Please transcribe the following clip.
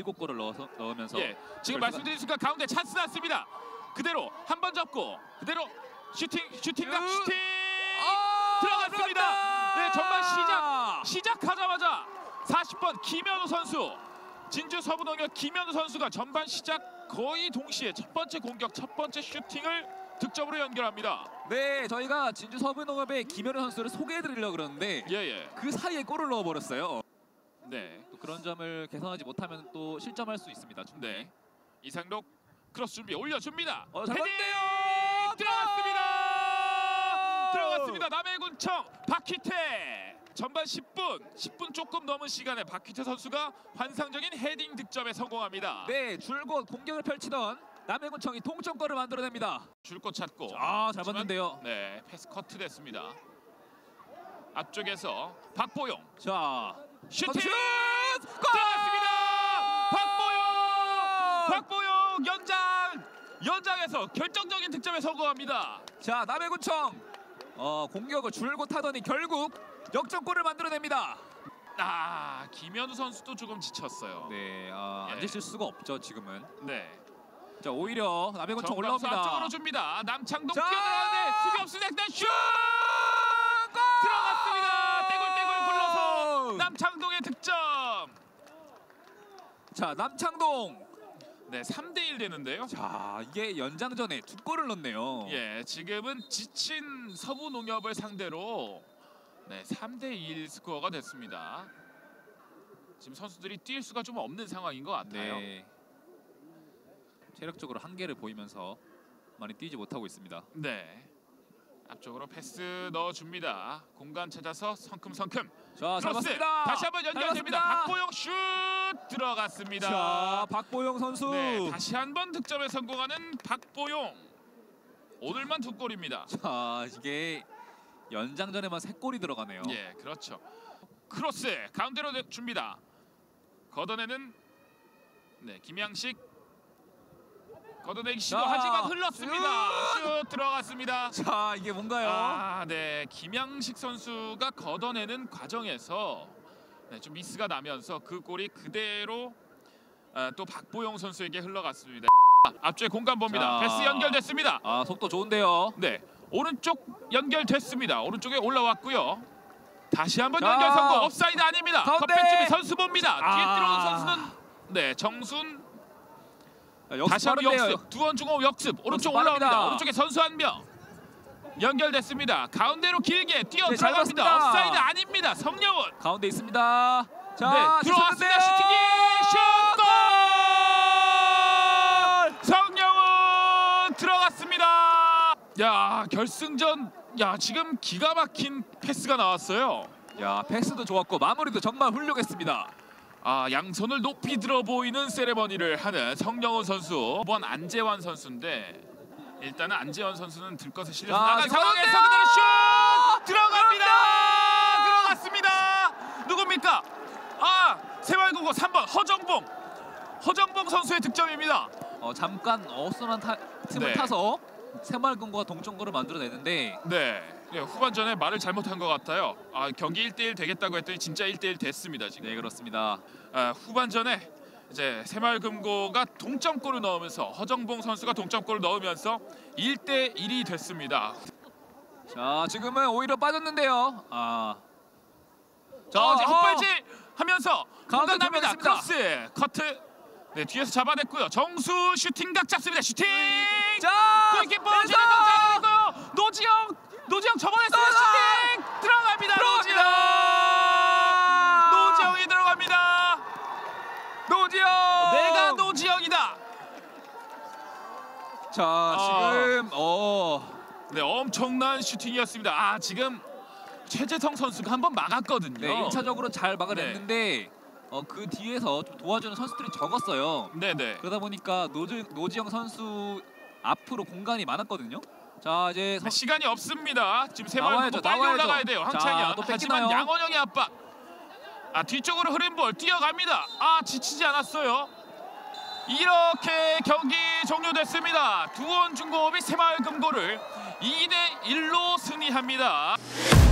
7골을 넣으면서 예, 지금 말씀드린 순간 가운데 찬스 났습니다. 그대로 한 번 잡고 그대로 슈팅각 슈팅 들어갔습니다. 네, 전반 시작하자마자 40번 김현우 선수, 진주 서부농협 김현우 선수가 전반 시작 거의 동시에 첫 번째 공격, 첫 번째 슈팅을 득점으로 연결합니다. 네, 저희가 진주 서부농협의 김현우 선수를 소개해드리려고 그러는데 그 사이에 골을 넣어버렸어요. 네, 또 그런 점을 개선하지 못하면 또 실점할 수 있습니다. 충분히. 네, 이상록 크로스 준비 올려줍니다. 잘 봤네요. 들어갔습니다. 남해군청 박희태. 전반 10분 조금 넘은 시간에 박희태 선수가 환상적인 헤딩 득점에 성공합니다. 네, 줄곧 공격을 펼치던 남해군청이 동점골을 만들어냅니다. 줄곧 찾고 잘 봤는데요. 네, 패스 커트 됐습니다. 앞쪽에서 박보용. 자, 슈팅! 들어갔습니다. 박보용 연장에서 결정적인 득점에 성공합니다. 자, 남해군청 공격을 줄곧 하더니 결국 역전골을 만들어냅니다. 김현우 선수도 조금 지쳤어요. 네, 안 지칠 수가 없죠 지금은. 네. 자, 오히려 남해군청 올라옵니다. 앞쪽으로 줍니다. 남창동 뛰어들어가는데 수비 없으니까 슛! 들어갔습니다. 떼굴떼굴 굴러서 남창동의 득점. 자, 남창동. 네, 3대1 되는데요. 자, 이게 연장전에 2골을 넣네요. 예, 지금은 지친 서부농협을 상대로 3대1 스코어가 됐습니다. 지금 선수들이 뛸 수가 좀 없는 상황인 것 같아요. 네. 체력적으로 한계를 보이면서 많이 뛰지 못하고 있습니다. 네. 앞쪽으로 패스 넣어줍니다. 공간 찾아서 성큼성큼. 자, 잘 봤습니다. 다시 한번 연결됩니다. 박보용 슛 들어갔습니다. 자, 박보용 선수. 네, 다시 한번 득점에 성공하는 박보용. 오늘만 2골입니다. 자, 이게 연장전에만 3골이 들어가네요. 예, 그렇죠. 크로스 가운데로 줍니다. 걷어내는 김양식. 걷어내기 시도하지만 흘렀습니다. 슛 들어갔습니다. 자, 이게 뭔가요? 네, 김양식 선수가 걷어내는 과정에서 좀 미스가 나면서 그 골이 그대로 또 박보용 선수에게 흘러갔습니다. 앞쪽에 공간 봅니다. 패스 연결됐습니다. 속도 좋은데요. 네, 오른쪽 연결됐습니다. 오른쪽에 올라왔고요. 다시 한번 연결 성공. 옵사이드 아닙니다. 컵백쯤에 선수 봅니다. 뒤에 들어온 선수는 정순. 다시 한번 역습. 두원중호 역습. 오른쪽 올라옵니다. 오른쪽에 선수 한 명. 연결됐습니다. 가운데로 길게 뛰어 들어갑니다. 옵사이드 아닙니다. 성령훈. 가운데 있습니다. 자, 들어왔습니다. 슈팅이 슛골! 성령훈 들어갔습니다. 야, 결승전. 야, 지금 기가 막힌 패스가 나왔어요. 야, 패스도 좋았고 마무리도 정말 훌륭했습니다. 양손을 높이 들어 보이는 세레머니를 하는 성령훈 선수. 이번 안재환 선수인데 일단은 안재환 선수는 들것에 실려서 나간 상황에서 그대로 슛! 들어갑니다. 들어갔습니다. 누굽니까? 새마을금고 3번 허정봉 선수의 득점입니다. 잠깐 어수선한 틈을 타서 새마을금고가 동점골을 만들어내는데 후반전에 말을 잘못한 것 같아요. 경기 1대1 되겠다고 했더니 진짜 1대1 됐습니다. 지금. 네, 그렇습니다. 후반전에 이제 새마을금고가 동점골을 넣으면서 허정봉 선수가 동점골을 넣으면서 1대1이 됐습니다. 자, 지금은 오히려 빠졌는데요. 자, 헛발질 하면서 공간 납니다. 크로스 커트. 네, 뒤에서 잡아냈고요. 정수 슈팅각 잡습니다. 슈팅. 골키퍼 진행하고요. 노지영 접어냈어요. 슈팅 들어갑니다. 노지영이 들어갑니다. 내가 노지영이다. 자, 지금 엄청난 슈팅이었습니다. 지금 최재성 선수가 한번 막았거든요. 네, 1차적으로 잘 막아냈는데 그 뒤에서 좀 도와주는 선수들이 적었어요. 그러다 보니까 노지영 선수 앞으로 공간이 많았거든요. 자, 이제 시간이 없습니다. 지금 새마을금고 빨리 올라가야 돼요. 황창현. 하지만 양원영의 압박. 뒤쪽으로 흐른 볼 뛰어갑니다. 지치지 않았어요. 이렇게 경기 종료됐습니다. 두원중공업이 새마을금고를 2대1로 승리합니다.